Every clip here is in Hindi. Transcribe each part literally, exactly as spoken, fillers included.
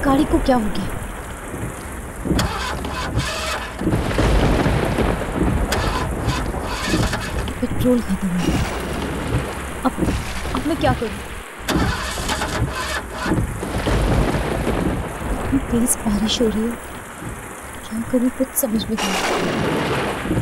गाड़ी को क्या हो गया? पेट्रोल खत्म हो गया। अब अब मैं क्या करूं? इतनी तेज बारिश हो रही है, क्या करूं कुछ समझ में नहीं आ रहा।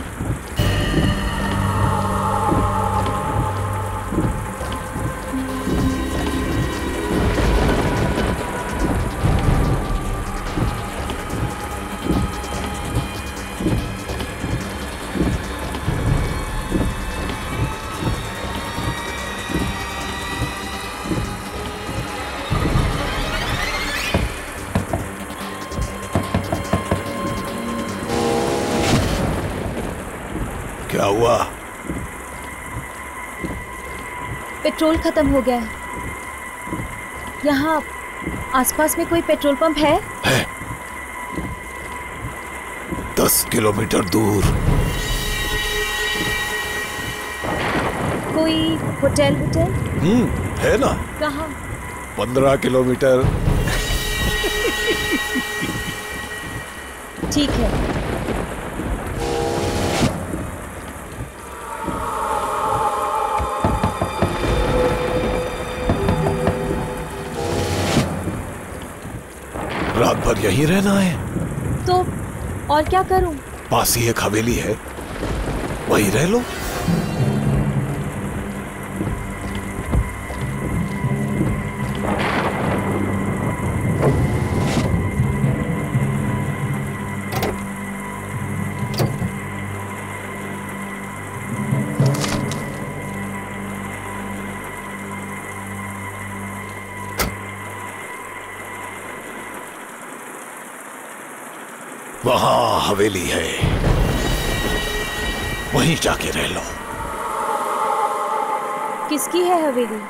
क्या हुआ? पेट्रोल खत्म हो गया है। यहाँ आसपास में कोई पेट्रोल पंप है? है। दस किलोमीटर दूर। कोई होटल होटल? हम्म है ना। कहाँ? पंद्रह किलोमीटर। ठीक है। रात भर यहीं रहना है? तो और क्या करूं? पास ही एक हवेली है, वहीं रह लो। वहां हवेली है, वहीं जाके रह लो। किसकी है हवेली?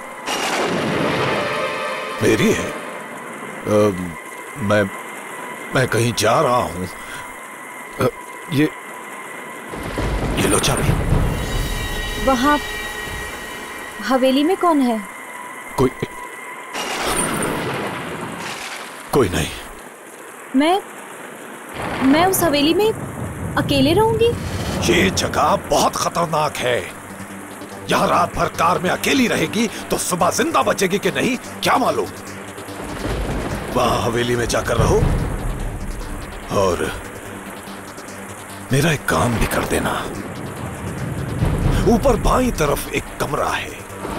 मेरी है। आ, मैं मैं कहीं जा रहा हूं। आ, ये ये लो चाबी। वहां हवेली में कौन है? कोई कोई नहीं। मैं मैं उस हवेली में अकेले रहूंगी? ये जगह बहुत खतरनाक है। यहाँ रात भर कार में अकेली रहेगी तो सुबह जिंदा बचेगी कि नहीं क्या मालूम। वहां हवेली में जाकर रहो और मेरा एक काम भी कर देना। ऊपर बाईं तरफ एक कमरा है,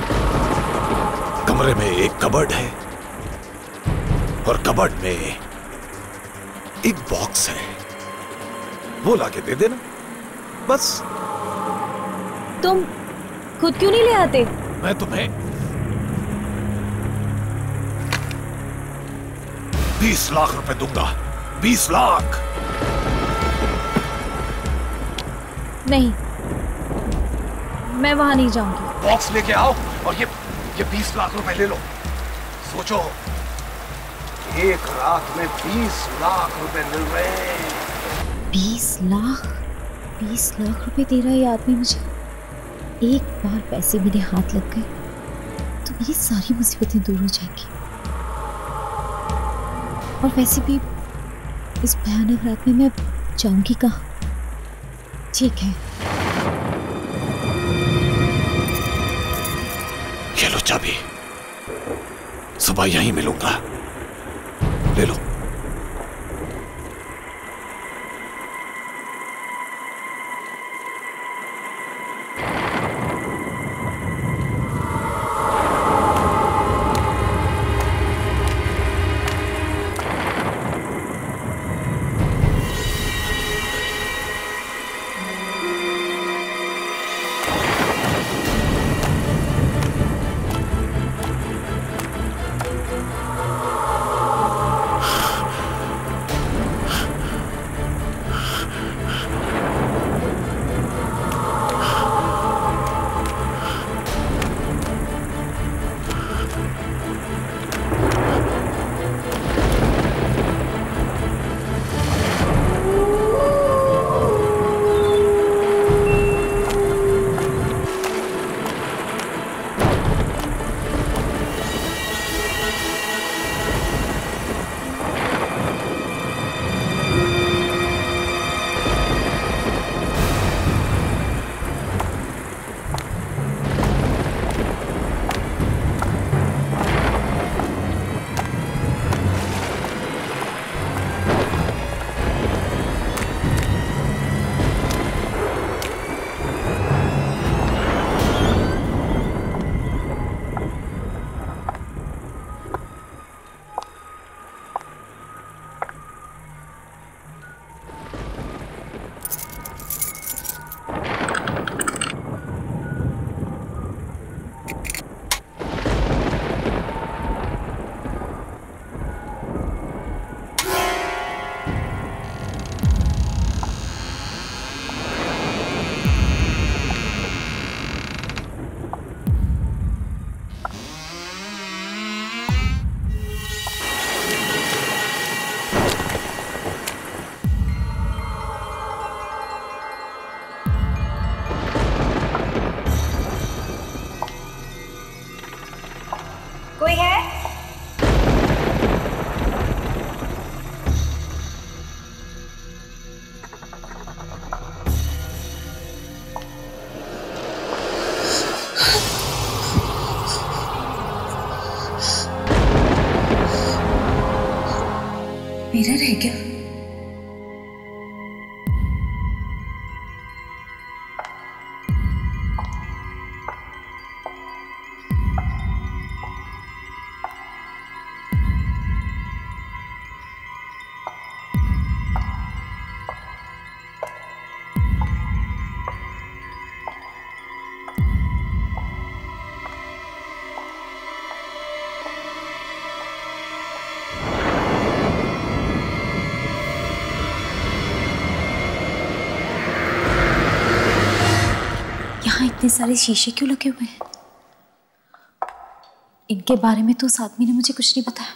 कमरे में एक कबर्ड है और कबर्ड में एक बॉक्स है, वो लाके दे देना बस। तुम खुद क्यों नहीं ले आते? मैं तुम्हें बीस लाख रुपए दूंगा। बीस लाख। नहीं, मैं वहां नहीं जाऊंगी। बॉक्स लेके आओ और ये ये बीस लाख रुपए ले लो। सोचो, एक रात में बीस लाख रुपए मिल रहे हैं। बीस लाख? बीस लाख रुपए दे रहा है ये आदमी मुझे। एक बार पैसे मेरे हाथ लग गए तो मेरी सारी मुसीबतें दूर हो जाएंगी। और वैसे भी इस भयानक रात में मैं जाऊंगी कहाँ? ठीक है, ये लो चाबी। सुबह यहीं मिलूंगा, ले लो। मिरर है क्या? इतने सारे शीशे क्यों लगे हुए हैं? इनके बारे में तो उस आदमी ने मुझे कुछ नहीं बताया।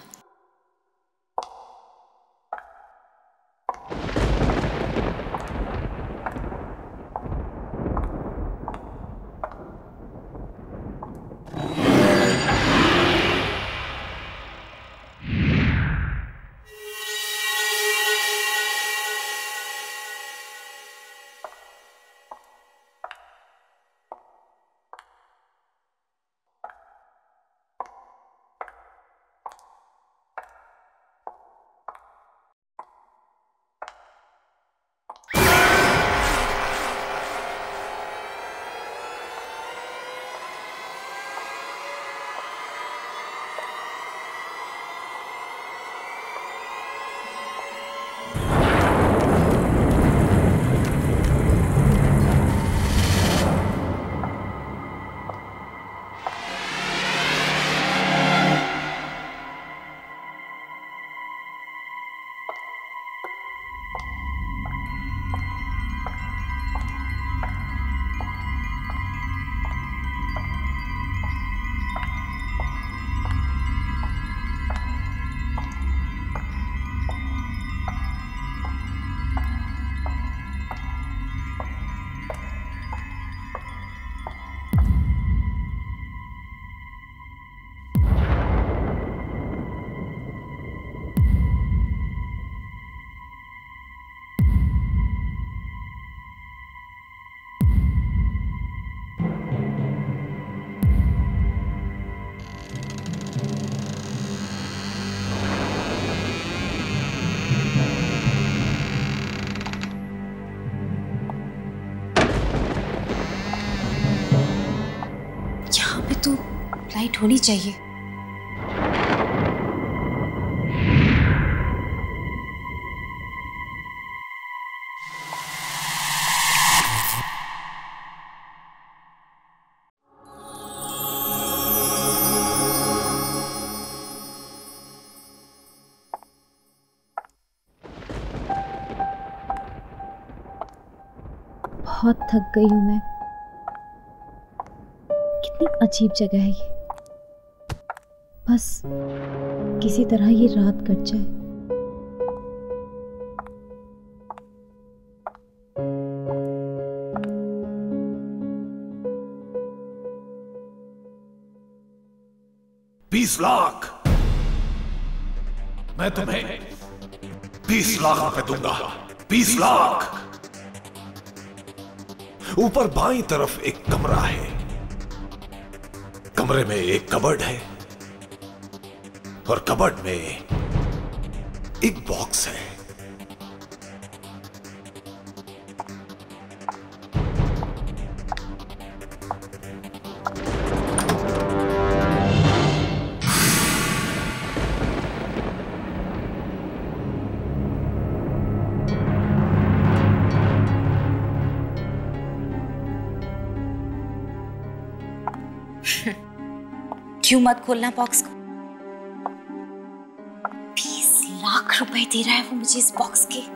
तो लाइट होनी चाहिए। बहुत थक गई हूं मैं। कितनी अजीब जगह है ये। बस किसी तरह ये रात कट जाए। बीस लाख मैं तुम्हें बीस लाख रुपए दूंगा। बीस लाख। ऊपर बाईं तरफ एक कमरा है। कमरे में एक कबर्ड है और कबर्ड में एक बॉक्स है। क्यों मत खोलना बॉक्स को। बीस लाख रुपए दे रहा है वो मुझे इस बॉक्स के।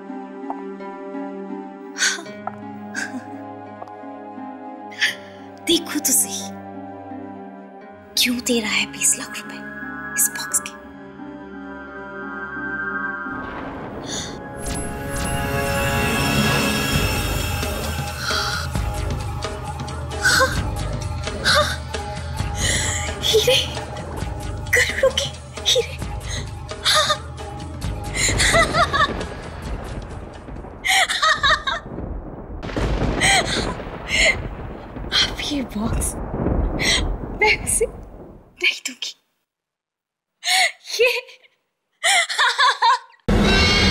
देखो तो सही क्यों दे रहा है बीस लाख रुपए इस बॉक्स के। हीरे, करोड़ों के हीरे। अब ये बॉक्स मैं उसे नहीं दूंगी। ये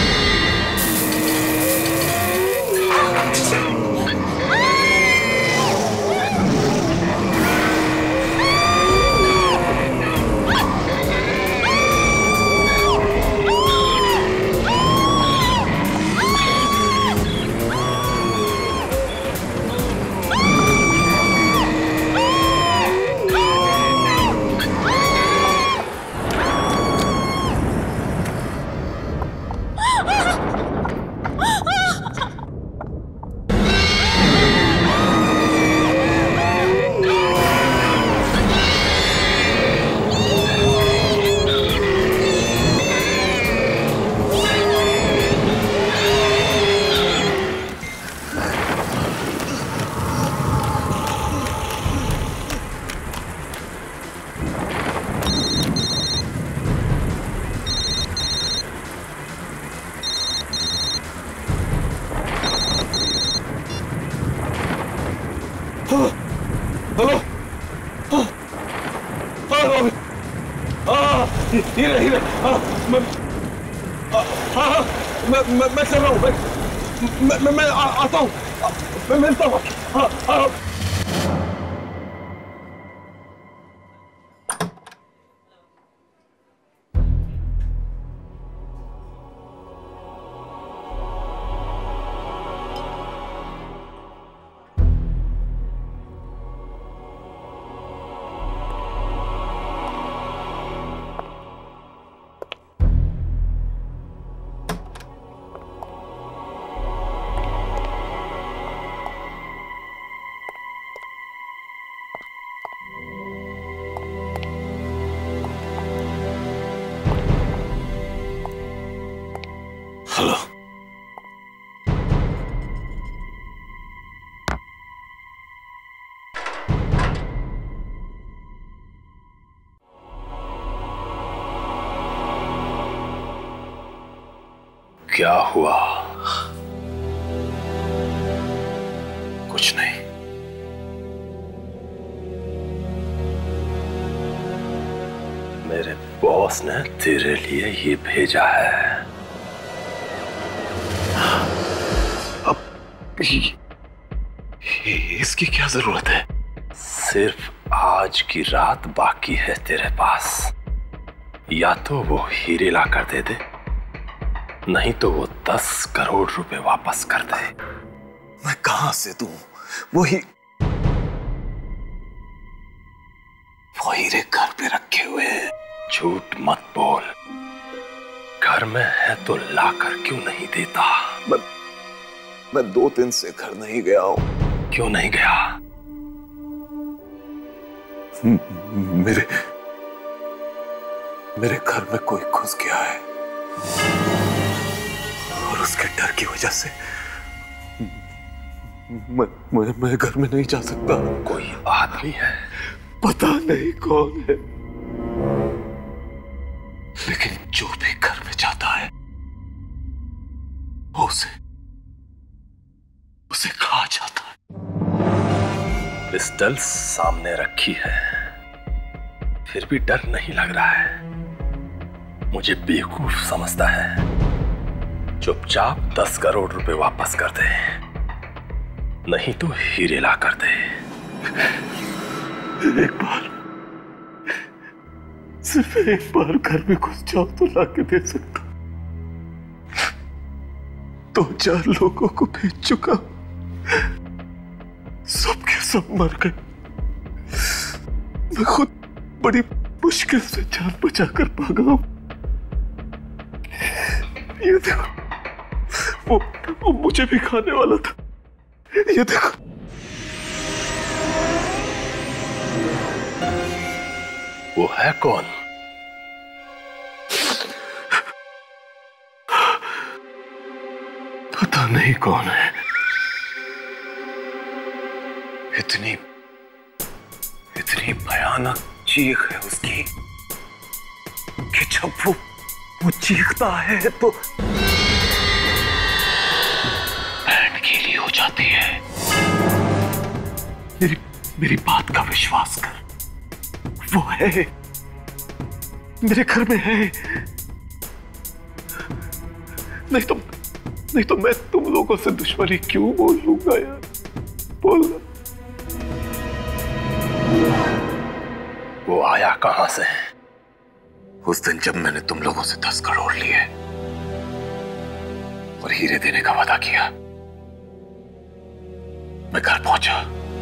हेलो, हाँ हाँ, हीरे हीरे, हाँ मैं हाँ हाँ मैं मैं मैं चल रहा हूँ, मैं मैं मैं आता हूँ, मैं मिलता हूँ, हाँ हाँ। हेलो, क्या हुआ? कुछ नहीं। मेरे बॉस ने तेरे लिए ये भेजा है। अब इसकी क्या जरूरत है? सिर्फ आज की रात बाकी है तेरे पास। या तो वो हीरे ला कर दे दे, नहीं तो वो दस करोड़ रुपए वापस कर दे। मैं कहां से दूं? वो ही वो हीरे घर पे रखे हुए हैं। झूठ मत बोल, घर में है तो ला कर क्यों नहीं देता? मैं, मैं दो दिन से घर नहीं गया हूं। क्यों नहीं गया? मेरे मेरे घर में कोई घुस गया है और उसके डर की वजह से मैं मैं, मैं घर में नहीं जा सकता। कोई आदमी है, पता नहीं कौन है, लेकिन जो भी घर में जाता है वो उसे उसे खा जाता है। पिस्टल सामने रखी है, फिर भी डर नहीं लग रहा है। मुझे बेवकूफ समझता है। चुपचाप दस करोड़ रुपए वापस कर दे, नहीं तो हीरे ला कर दे। एक बार, सिर्फ एक बार घर में घुस जाओ तो ला के दे सकता। दो चार लोगों को भेज चुका, सब के सब मर गए। मैं खुद बड़ी मुश्किल से जान बचाकर भागा हूं। ये देखो, वो, वो मुझे भी खाने वाला था। ये देखो, वो है कौन? पता नहीं कौन है। इतनी इतनी भयानक चीख है उसकी कि जब वो वो चीखता है तो बैंड गीली हो जाती है। मेरी मेरी बात का विश्वास कर, वो है, मेरे घर में है। नहीं तो नहीं तो मैं तुम लोगों से दुश्मनी क्यों बोल लूंगा यार? बोलना। वो आया कहां से? उस दिन जब मैंने तुम लोगों से दस करोड़ लिए और हीरे देने का वादा किया, मैं घर पहुंचा।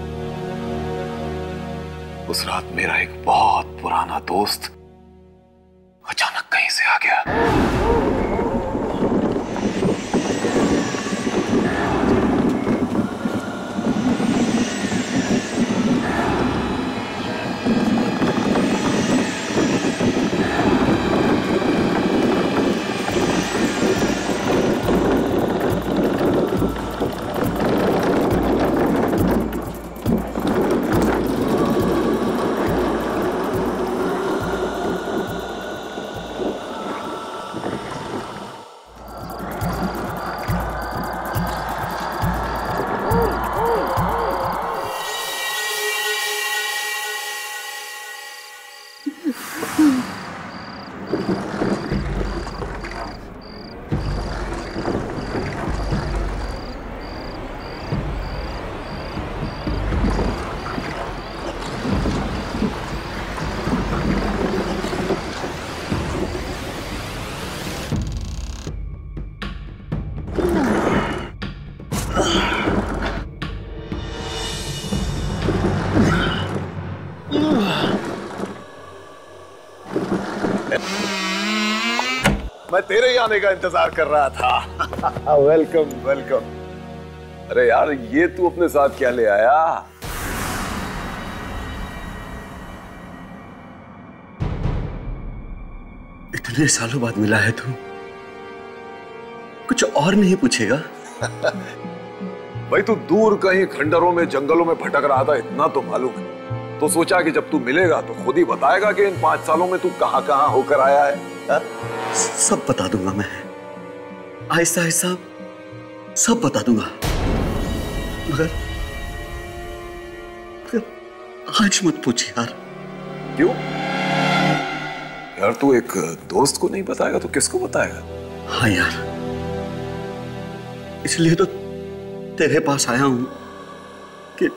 उस रात मेरा एक बहुत पुराना दोस्त अचानक कहीं से आ गया। मैं तेरे ही आने का इंतजार कर रहा था। Welcome welcome. अरे यार, ये तू अपने साथ क्या ले आया? इतने सालों बाद मिला है तू, कुछ और नहीं पूछेगा? भाई तू दूर कहीं खंडरों में जंगलों में भटक रहा था, इतना तो मालूम है। तो सोचा कि जब तू मिलेगा तो खुद ही बताएगा कि इन पांच सालों में तू कहां कहां होकर आया है, है? सब बता दूंगा मैं, आहिस्ता आहिस्ता सब बता दूंगा। मगर, मगर आज मत पूछ यार। क्यों यार? तू एक दोस्त को नहीं बताएगा तो किसको बताएगा? हाँ यार, इसलिए तो तेरे पास आया हूं कि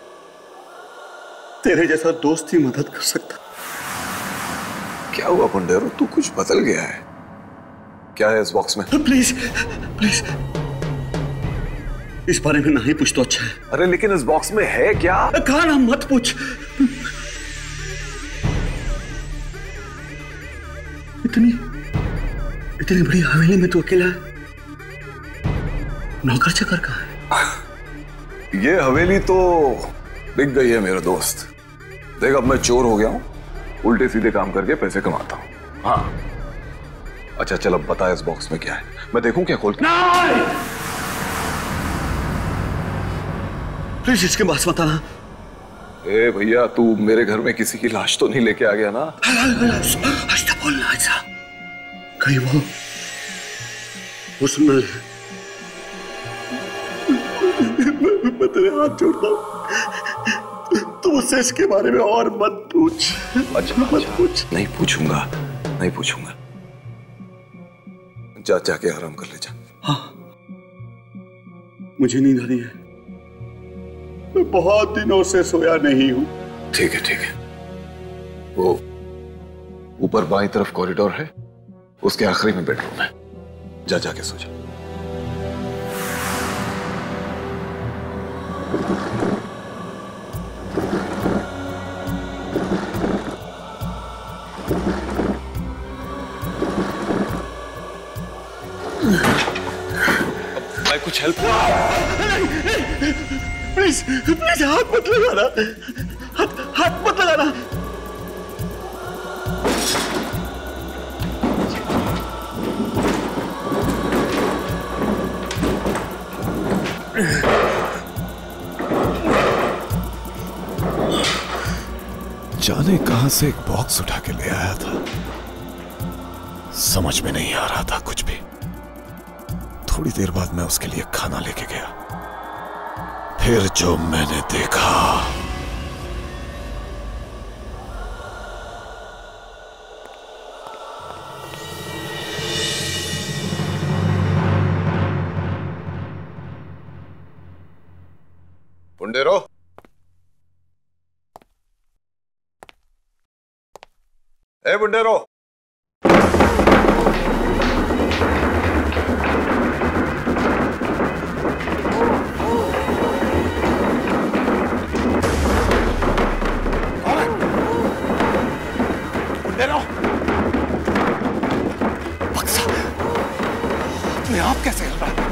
तेरे जैसा दोस्त ही मदद कर सकता। क्या हुआ पुंडेरो, तू कुछ बदल गया है? क्या है इस बॉक्स में? प्लीज प्लीज इस बारे में नहीं पूछ तो अच्छा है। अरे लेकिन इस बॉक्स में है क्या? कहा ना मत पूछ। इतनी इतनी बड़ी हवेली में तू अकेला है? नौकर चाकर कहाँ है? ये हवेली तो बिक गई है मेरे दोस्त। देख, अब मैं चोर हो गया हूं, उल्टे सीधे काम करके पैसे कमाता हूं। हाँ अच्छा चल, अब बता इस बॉक्स में क्या है, मैं देखूं क्या खोल के? प्लीज इसके पास मत आना। ए भैया, तू मेरे घर में किसी की लाश तो नहीं लेके आ गया ना? ऐसा बोलना, ऐसा कहीं वो वो सुन ले। मैं तेरे हाथ जोड़ता हूं, तू मुझसे इसके बारे में और मत पूछ। अच्छा मत अच्छा। पूछ। नहीं पूछूंगा, नहीं पूछूंगा। जा जाके आराम कर ले जा। हाँ, मुझे नींद आ रही है, मैं बहुत दिनों से सोया नहीं हूं। ठीक है ठीक है, वो ऊपर बाईं तरफ कॉरिडोर है, उसके आखिरी में बेडरूम है, जा जाके सो जा। मैं कुछ हेल्प? प्लीज प्लीज हाथ मत लगाना, हाथ हाथ मत लगाना। जाने कहां से एक बॉक्स उठा के ले आया था, समझ में नहीं आ रहा था कुछ भी। थोड़ी देर बाद मैं उसके लिए खाना लेके गया, फिर जो मैंने देखा, पुंडेरो, ए पुंडेरो, अपने आप कैसे हिल रहा है?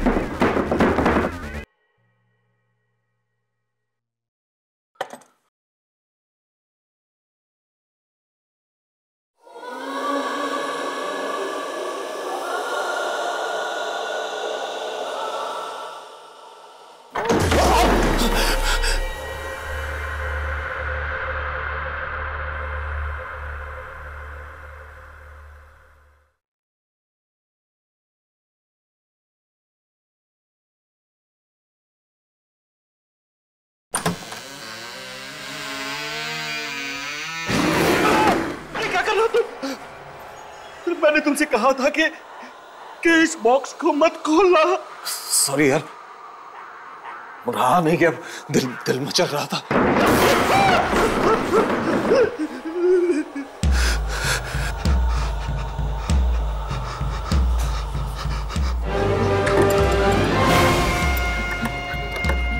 मैंने तुमसे कहा था कि कि इस बॉक्स को मत खोलना। सॉरी यार, रहा नहीं कि अब दिल दिल मचल रहा था।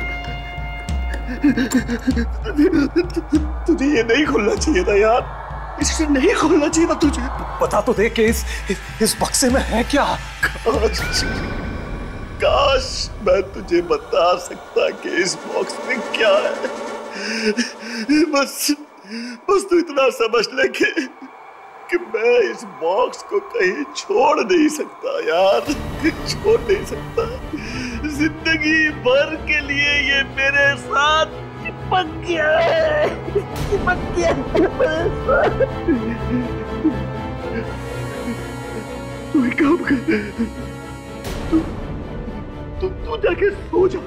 तुझे ये नहीं खोलना चाहिए था यार। इसे नहीं खोलना चाहिए था तुझे। बता तो दे कि इस इस बक्से में है क्या? काश काश मैं तुझे बता सकता कि इस बॉक्स में क्या है। बस बस तू इतना समझ ले कि कि मैं इस बॉक्स को कहीं छोड़ नहीं सकता यार, छोड़ नहीं सकता। जिंदगी भर के लिए ये मेरे साथ चिपक गया है, चिपक गया है मेरे साथ। तू एक काम कर, तू तू तू जाके सो जा।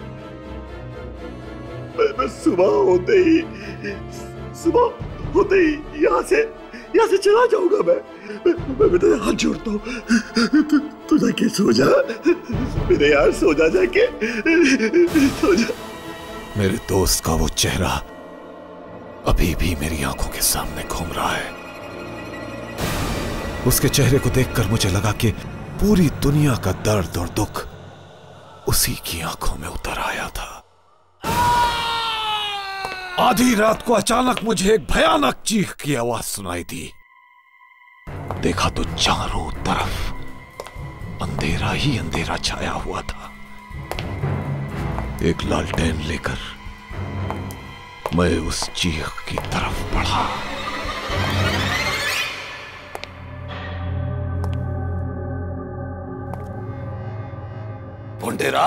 मैं मैं सुबह होते ही सुबह होते ही यहाँ से यहाँ से चला जाऊंगा। मैं मैं, मैं तेरे हाथ जोड़ता हूँ, तू तू जाके सो जा मेरे यार, सो जा जाके, सो जा। मेरे दोस्त का वो चेहरा अभी भी मेरी आंखों के सामने घूम रहा है। उसके चेहरे को देखकर मुझे लगा कि पूरी दुनिया का दर्द और दुख उसी की आंखों में उतर आया था। आधी रात को अचानक मुझे एक भयानक चीख की आवाज सुनाई दी। देखा तो चारों तरफ अंधेरा ही अंधेरा छाया हुआ था। एक लालटेन लेकर मैं उस चीख की तरफ बढ़ा। भुंडेरा,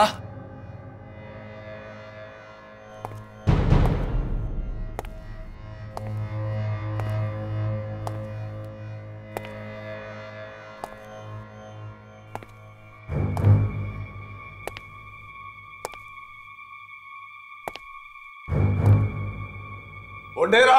भुंडेरा,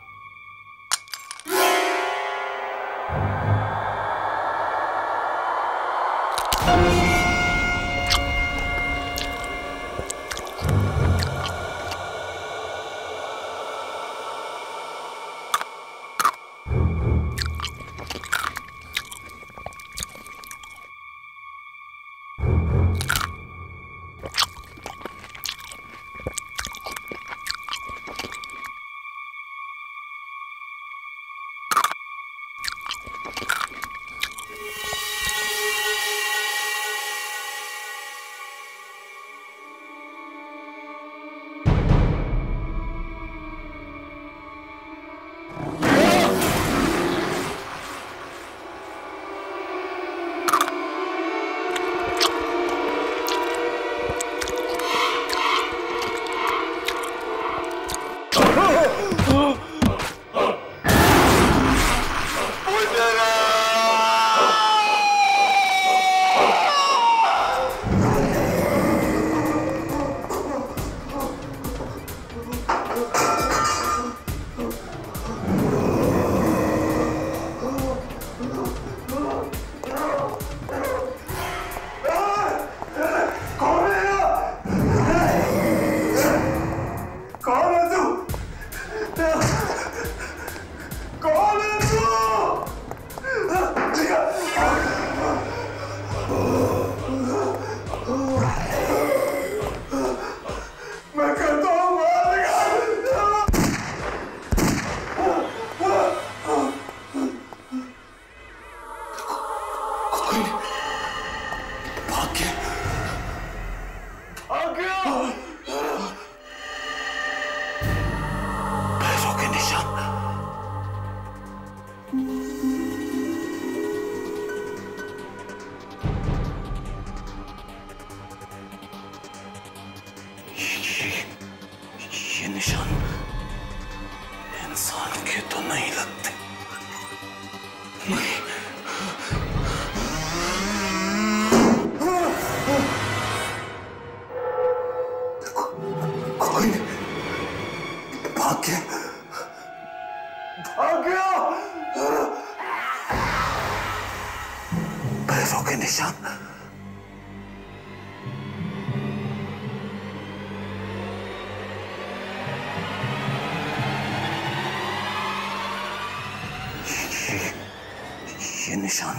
ये निशान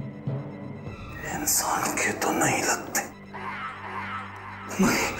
इंसान के तो नहीं लगते। नहीं।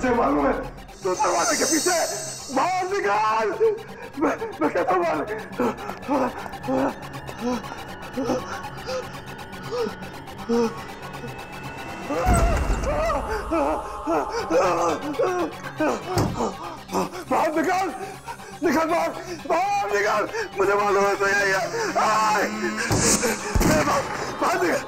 तुझे मालूम है तो दरवाजे के पीछे बाहर निकाल। मैं मैं कहता हूँ बाहर निकाल, निकाल बाहर, बाहर निकाल। मुझे मालूम है तो यही है। बाहर निकाल।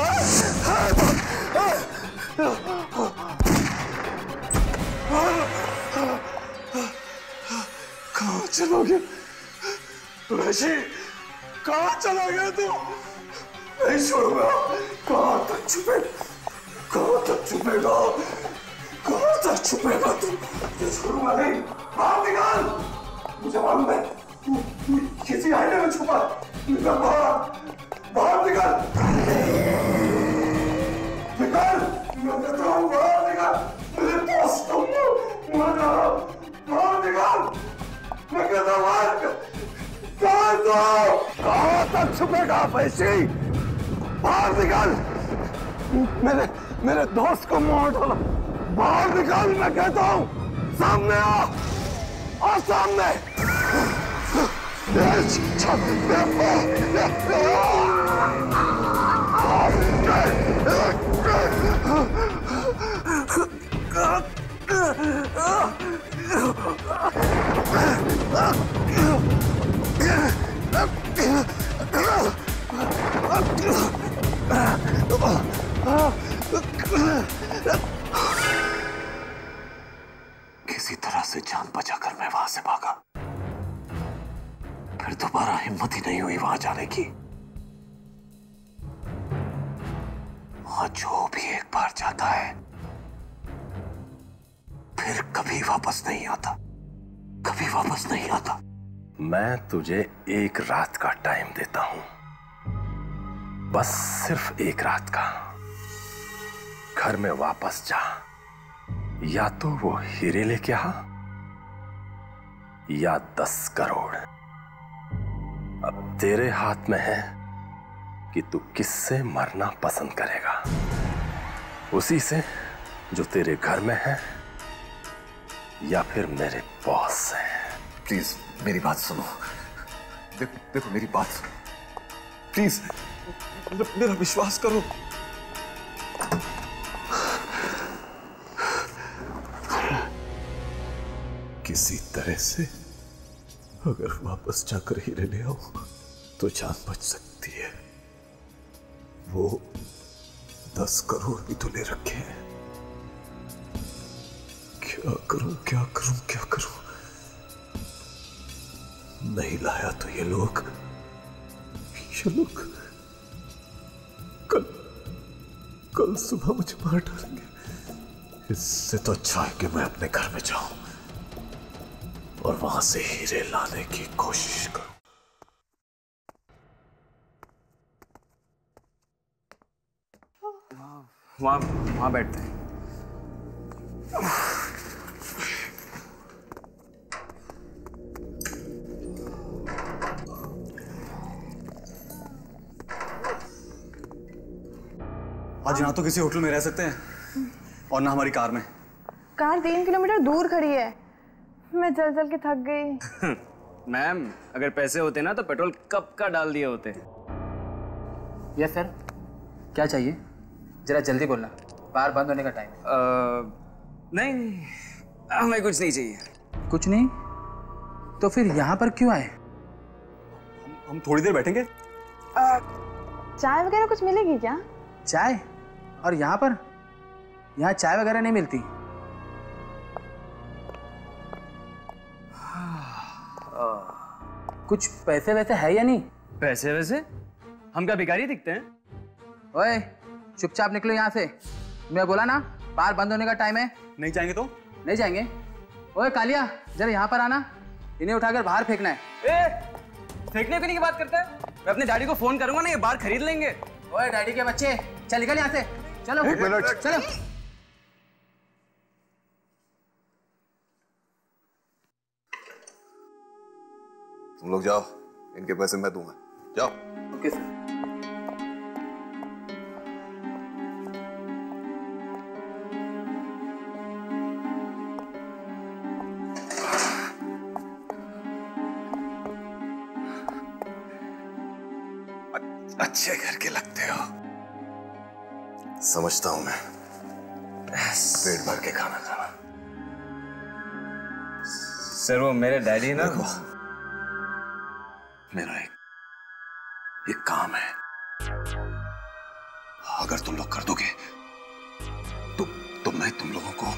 कहाँ चला गया वैशी? कहाँ चला गया तू? नहीं छोड़ूंगा। कहाँ तक छुपे, कहाँ तक छुपेगा, कहाँ तक छुपेगा तू? तुझे छोड़ूंगा नहीं। बाहर निकाल। मुझे मालूम है तू तू किसी आईने में छुपा। निकल बाहर, बाहर निकल, निकल। मैं कहता हूँ बाहर निकल। मुझे दोस्त बाहर निकल। मैं कहता हूँ बाहर निकल। कहाँ तक छुपेगा वैशी? बाहर निकल। मेरे मेरे दोस्त को मार डाला। बाहर निकल मैं कहता हूँ। सामने आ, आ सामने। किसी तरह से जान बचाकर मैं वहां से भागा। फिर दोबारा हिम्मत ही नहीं हुई वहां जाने की। वहां जो भी एक बार जाता है फिर कभी वापस नहीं आता, कभी वापस नहीं आता। मैं तुझे एक रात का टाइम देता हूं, बस सिर्फ एक रात का। घर में वापस जा, या तो वो हीरे लेके आ या दस करोड़। अब तेरे हाथ में है कि तू किससे मरना पसंद करेगा, उसी से जो तेरे घर में है या फिर मेरे बॉस से। प्लीज मेरी बात सुनो। देखो देखो मेरी बात सुनो प्लीज, मेरा विश्वास करो। किसी तरह से अगर वापस जाकर हीरे ले आओ तो जान बच सकती है। वो दस करोड़ भी तो ले रखे हैं। क्या करूं क्या करूं क्या करूं? नहीं लाया तो ये लोग ये लोग कल कल सुबह मुझे मार डालेंगे। इससे तो अच्छा है कि मैं अपने घर में जाऊं और वहां से हीरे लाने की कोशिश करूं। वहां वहां बैठते हैं। आज ना तो किसी होटल में रह सकते हैं और ना हमारी कार में। कार तीन किलोमीटर दूर खड़ी है। मैं चल चल के थक गई। मैम अगर पैसे होते ना तो पेट्रोल कब का डाल दिए होते। यस सर, क्या चाहिए? जरा जल्दी बोलना, बार बंद होने का टाइम है। नहीं हमें कुछ नहीं चाहिए। कुछ नहीं? तो फिर यहाँ पर क्यों आए? हम, हम थोड़ी देर बैठेंगे। चाय वगैरह कुछ मिलेगी क्या? चाय? और यहाँ पर? यहाँ चाय वगैरह नहीं मिलती। कुछ पैसे वैसे है या नहीं? पैसे वैसे? हम क्या भिखारी दिखते हैं? ओए चुपचाप निकलो यहाँ से। मैं बोला ना बार बंद होने का टाइम है। नहीं जाएंगे तो? नहीं जाएंगे। ओए कालिया जरा यहाँ पर आना, इन्हें उठाकर बाहर फेंकना है। ए, फेंकने की बात करता है? मैं अपने डैडी को फोन करूंगा ना, ये बार खरीद लेंगे। ओए डैडी के बच्चे चल निकल यहाँ से। चलो एक मिनट। चलो। तुम लोग जाओ, इनके पैसे मैं दूंगा। जाओ। Okay sir. अच्छे घर के लगते हो। समझता हूं मैं, पेट भर के खाना खाना। सर वो मेरे डैडी ना, देखो, मेरा एक एक काम है, अगर तुम लोग कर दोगे तो तो मैं तुम लोगों को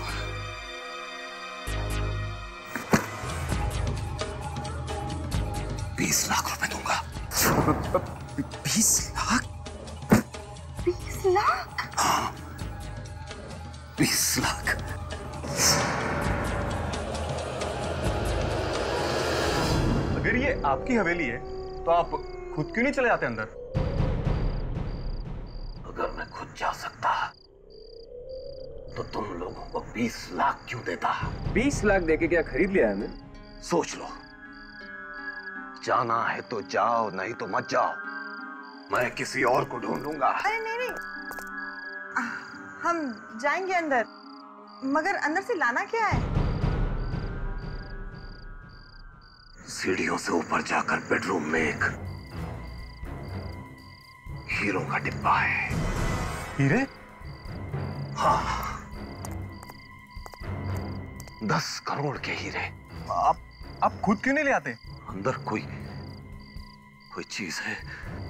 बीस लाख रुपए दूंगा। बीस लाख? बीस लाख? हाँ, बीस लाख। अगर ये आपकी हवेली है तो आप खुद क्यों नहीं चले जाते अंदर? अगर मैं खुद जा सकता तो तुम लोगों को बीस लाख क्यों देता? बीस लाख देके क्या खरीद लिया है हमें? सोच लो, जाना है तो जाओ, नहीं तो मत जाओ। मैं किसी और को ढूंढ लूंगा। अरे नहीं नहीं, हम जाएंगे अंदर, मगर अंदर से लाना क्या है? सीढ़ियों से ऊपर जाकर बेडरूम में एक हीरो का डिब्बा है। हीरे? हाँ, दस करोड़ के हीरे। आप आप खुद क्यों नहीं ले आते? अंदर कोई कोई चीज है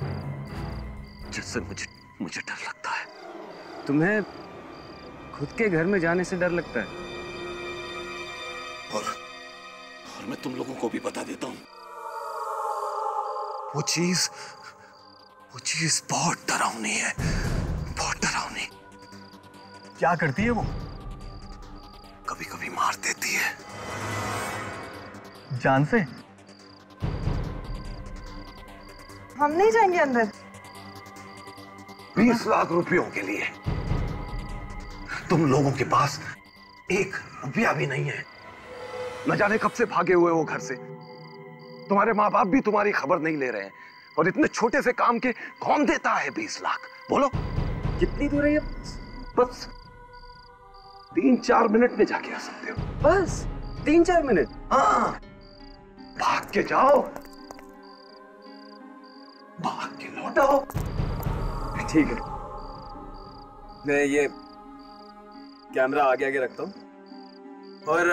जिससे मुझे मुझे डर लगता है। तुम्हें खुद के घर में जाने से डर लगता है? और और मैं तुम लोगों को भी बता देता हूं, वो चीज वो चीज बहुत डरावनी है, बहुत डरावनी। क्या करती है वो? कभी कभी मार देती है। जान से? हम नहीं जाएंगे अंदर। बीस लाख रुपयों के लिए तुम लोगों के पास एक रुपया भी नहीं है। न जाने कब से भागे हुए हो घर से। तुम्हारे माँ बाप भी तुम्हारी खबर नहीं ले रहे हैं, और इतने छोटे से काम के कौन देता है बीस लाख? बोलो कितनी दूर है ये? बस तीन चार मिनट में जाके आ सकते हो। बस तीन चार मिनट? हाँ, भाग के जाओ, भाग के लौटो। ठीक है, मैं ये कैमरा आगे आगे रखता हूँ, और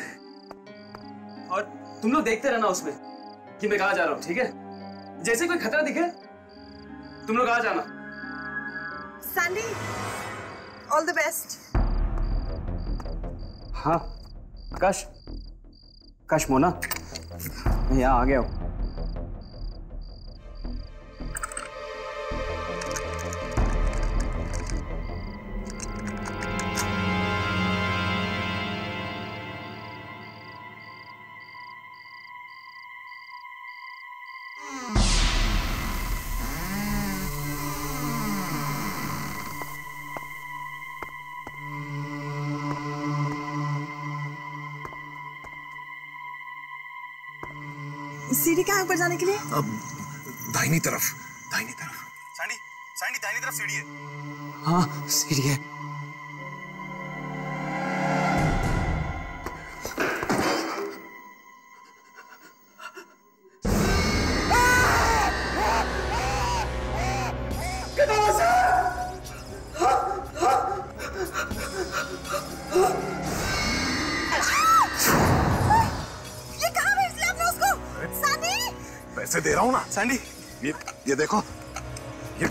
और तुम लोग देखते रहना उसमें कि मैं कहाँ जा रहा हूँ, ठीक है? जैसे कोई खतरा दिखे तुम लोग आ जाना। Sandy, all the best. हाँ आकाश, आकाश मोना, मैं यहाँ आ गया हूँ। सीढ़ी कहाँ ऊपर जाने के लिए? अब दाहिनी तरफ, दाहिनी तरफ। सैंडी, सैंडी दाहिनी तरफ सीढ़ी है। हाँ सीढ़ी है। पैसे दे रहा हूं ना सैंडी। ये ये देखो, ये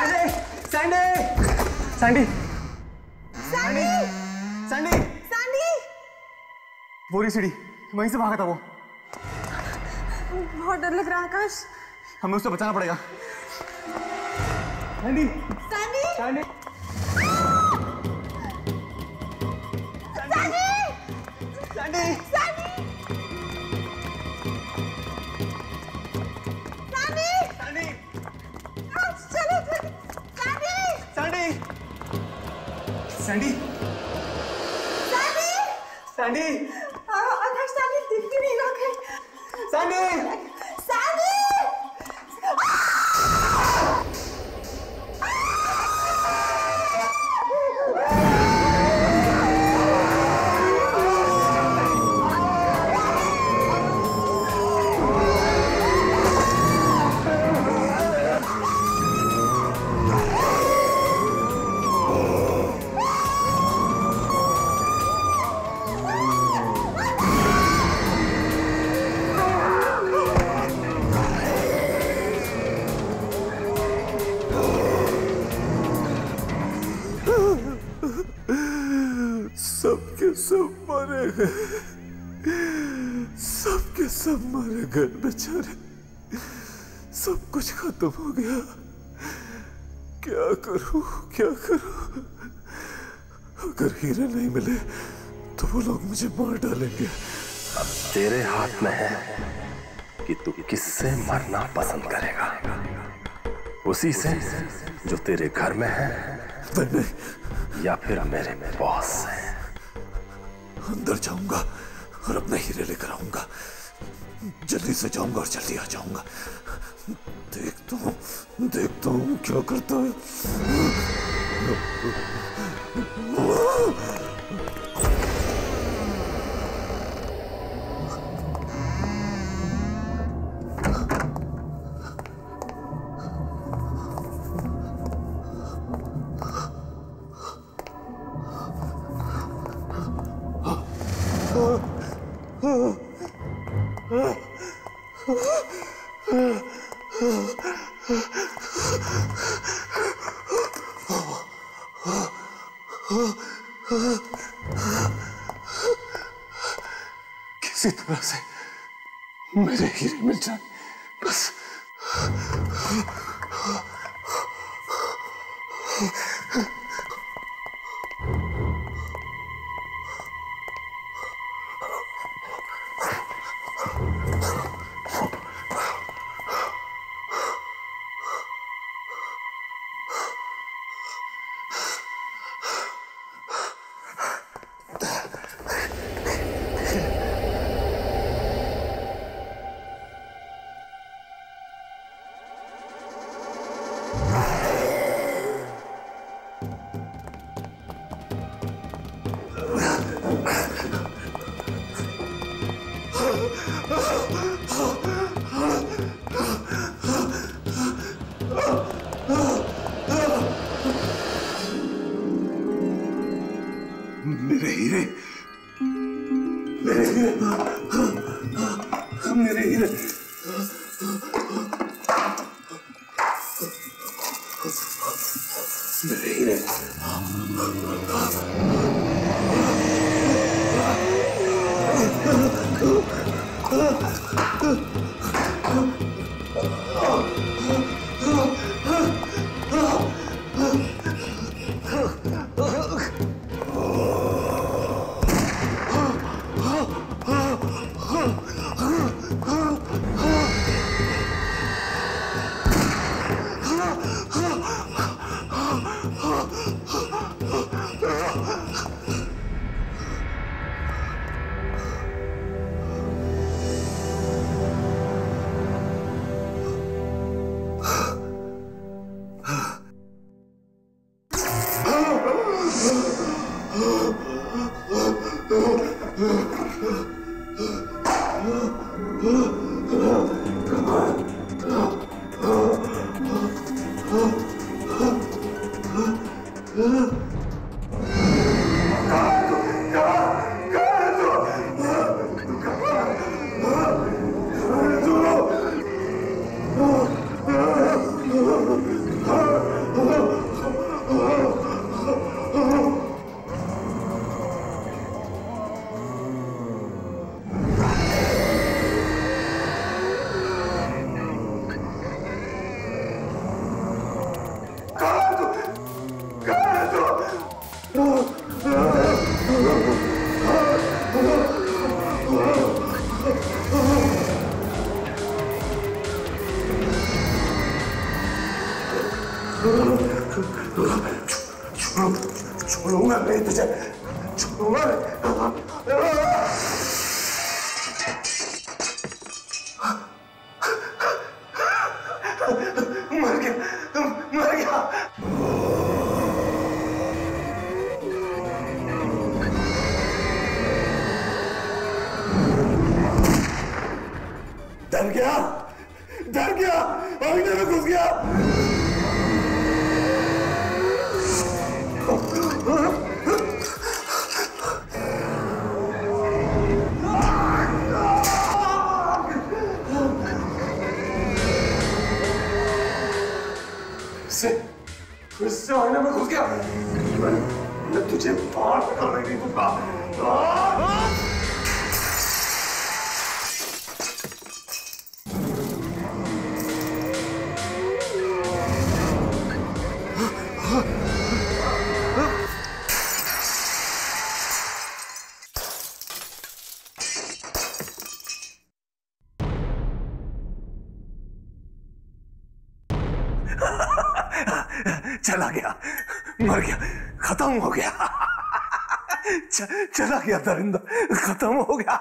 Sandy Sandy Sandy Sandy Sandy वो रही सीढ़ी, वहीं से भागा था वो। बहुत डर लग रहा है आकाश। हमें उससे बचाना पड़ेगा। Sandy Sandy Sandy Sandy Sandy Sandy Sandy चलो Sandy Sandy Sandy Sandy Sandy Akash Sandy दिख भी नहीं रहा है। सैंडी सैंडी सबके सब मारे गए, सबके सब मारे गए बेचारे। सब कुछ खत्म हो गया। क्या करूं क्या करूं? अगर हीरे नहीं मिले तो वो लोग मुझे मार डालेंगे। अब तेरे हाथ में है कि तू किससे मरना पसंद करेगा, उसी से जो तेरे घर में है नहीं, या फिर मेरे बॉस से। अंदर जाऊंगा और अपने हीरे लेकर आऊंगा। जल्दी से जाऊंगा और जल्दी आ जाऊंगा। देखता हूँ देखता हूँ क्या करता है। किसी तरह से मेरे हीरे मिल जाए बस। मेरे हीरे मेरे हीरे मेरे हीरे मेरे हीरे छोड़ूंगा नहीं तुझे, छोड़ूंगा मर गया, मर गया। डर गया, डर गया, आईने में घुस गया। से फिर से आईने में घुस गया। मैं तुझे बाहर निकालने नहीं दूंगा। चला गया, मर गया, खत्म हो गया। च, चला गया दरिंदा, खत्म हो गया।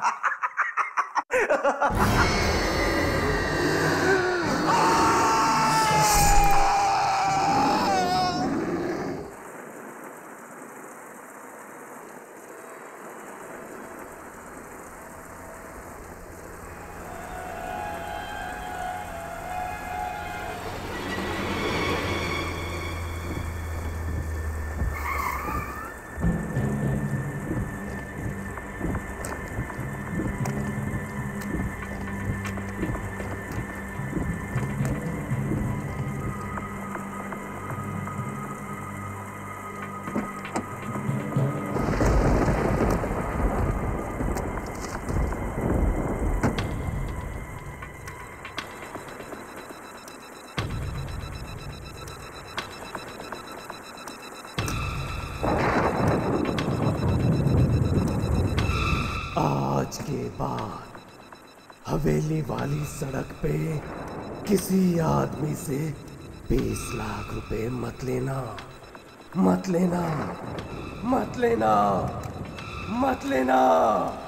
आज के बाद हवेली वाली सड़क पे किसी आदमी से बीस लाख रुपए मत लेना, मत लेना, मत लेना, मत लेना।